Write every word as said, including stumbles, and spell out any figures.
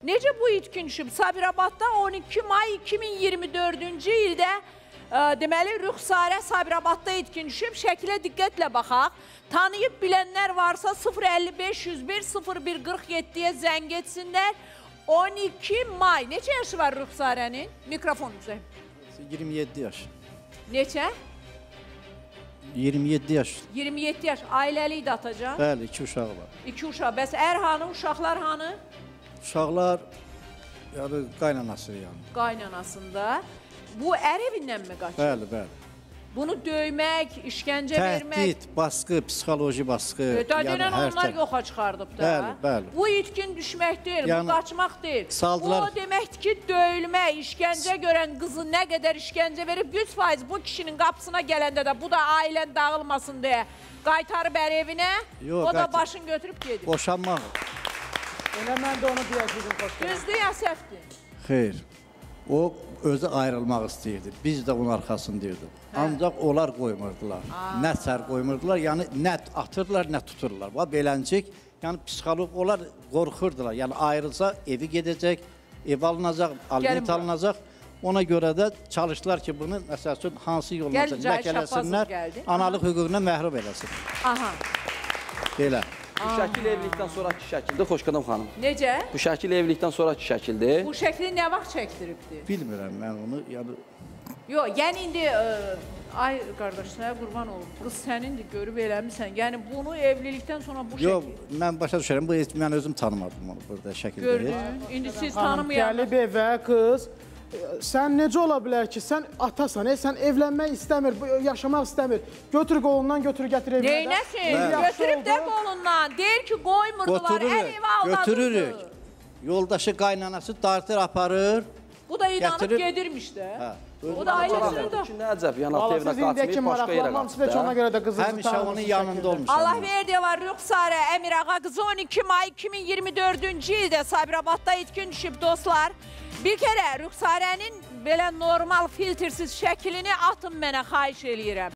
Necə bu itkin düşüb? Sabirabadda on iki may iki min iyirmi dördüncü ildə e, deməli Rüxsarə Sabirabadda itkin düşüb. Şəkilə diqqətlə baxaq. Tanıyıb bilənlər varsa sıfır əlli beş yüz bir sıfır bir qırx yeddiyə zəng etsinlər. on iki may. Neçə yaşı var Rüxsarənin? Mikrofon üzə. iyirmi yeddi yaş. Neçə? iyirmi yeddi yaş. iyirmi yeddi yaş. Ailəli idi atacan. Bəli, iki uşağı var. İki uşaq. Bəs ər hanı, uşaqlar hanı? Uşaqlar, yəni qaynanası yəni. Qaynanasında. Bu ər evindən mi qaçır? Bəli, bəli. Bunu döymək, işgəncə vermək... Təhdid, baskı, psixoloji baskı. Ötədilən yəni, onlar hər yoxa çıxardıb da. Bəli, bəli. Bu itkin düşmək deyil, yəni, bu qaçmaq deyil. Saldılar. Bu o deməkdir ki, döyülmək, işgəncə görən qızı nə qədər işgəncə verib, yüz faiz bu kişinin qapısına gələndə də bu da ailən dağılmasın deyə qaytarıb ər evinə, Yox, o da qaytar. başını götürüb gedir. Boşanmaq. Elə mən də onu deyəcəydim. Düzdür ya səhvdir? Xeyr. O özü ayrılmaq istəyirdi. Biz də onun arxasındaydık. Ancaq onlar qoymurdular. Nə sər qoymurdular, yəni nə atırdılar, nə tuturdular. Bax, beləncik, yəni psixolog onlar qorxurdular. Yəni ayrılsa evi gedəcək, ev alınacaq, aliment alınacaq. Ona görə də çalışdılar ki, bunu məsəl üçün hansı yolla ləkələsinlər, analıq hüququna məhrum eləsin. Aha. Belə. Bu şəkil evlilikdən sonraki şəkildir, Xoşqədəm xanım. Necə? Bu şəkil evlilikdən sonraki şəkildir. Bu şəkli nə vaxt çəkdiribdir? Bilmirəm mən onu, yəni... Yox, yəni indi, ə, ay qardaş, sənə qurban olub, qız sənindir, görüb eləmirsən. Yəni bunu evlilikdən sonra bu Yox, şəkil... mən başa düşərəm, bu, mən özüm tanımadım onu burada şəkildə. Gördün, indi siz tanımayanlar. Gəlib evə, qız, sən necə ola bilər ki, sən atasan, e, sən evlənmək istəmir, yaşamaq istəmir. Götür qolundan, götür gətir evinə. Neynəsin? Götürüb də qolundan. Deyir ki, qoymurdular, hər evi aldadırdı. Götürürük. Yoldaşı, qaynanası dartır, aparır. Bu da inanıb Gətirib, gedirmiş də. Hə, O da ailəsini də. Nə əcəb, yəni atı evinə qaçmayıb, başqa yerə qaçıb. Ona görə də qızınızı həmişə onun yanında olmuş. Allah verdiyi var Rüxsarə Əmirağa qızı on iki may iki min iyirmi dördüncü ildə Sabirabadda itkin düşüb dostlar. Bir kərə Rüxsarənin belə normal filtrsiz şəklini atın mənə, xahiş eləyirəm.